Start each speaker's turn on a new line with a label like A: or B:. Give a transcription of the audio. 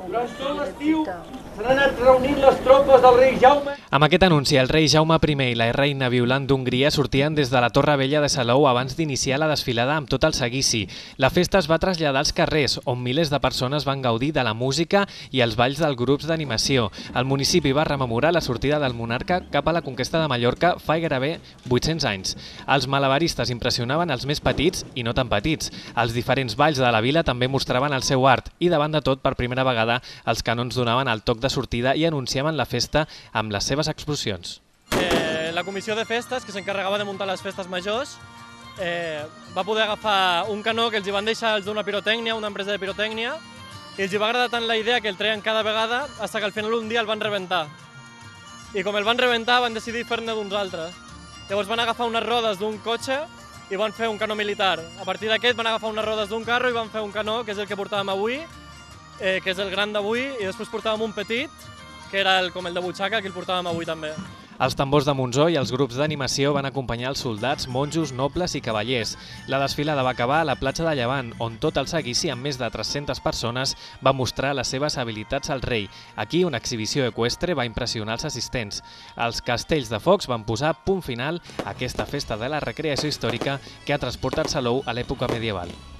A: Durant tot l'estiu s'han anat reunint les tropes del rei Jaume.
B: Amb aquest anunci, el rei Jaume I i la reina Violant d'Hongria sortien des de la Torre Vella de Salou abans d'iniciar la desfilada amb tot el seguici. La festa es va traslladar als carrers, on milers de persones van gaudir de la música i els balls dels grups d'animació. El municipi va rememorar la sortida del monarca cap a la conquesta de Mallorca fa gairebé 800 anys. Els malabaristes impressionaven els més petits i no tan petits. Els diferents balls de la vila també mostraven el seu art i, davant de tot, per primera vegada, els canons donaven el toc de sortida i anunciaven la festa amb les seves explosions.
C: La comissió de festes, que s'encarregava de muntar les festes majors, va poder agafar un canó que els hi van deixar els d'una pirotècnia, una empresa de pirotècnia, i els hi va agradar tant la idea que el treien cada vegada fins que al final un dia el van rebentar. I com el van rebentar van decidir fer-ne d'uns altres. Llavors van agafar unes rodes d'un cotxe i van fer un canó militar. A partir d'aquest van agafar unes rodes d'un carro i van fer un canó, que és el que portàvem avui, que és el gran d'avui, i després portàvem un petit, que era com el de butxaca, que el portàvem avui també.
B: Els tambors de Monzó i els grups d'animació van acompanyar els soldats, monjos, nobles i cavallers. La desfilada va acabar a la platja de Llevant, on tot el seguici, amb més de 300 persones, va mostrar les seves habilitats al rei. Aquí, una exhibició eqüestre va impressionar els assistents. Els castells de focs van posar punt final a aquesta festa de la recreació històrica que ha transportat Salou a l'època medieval.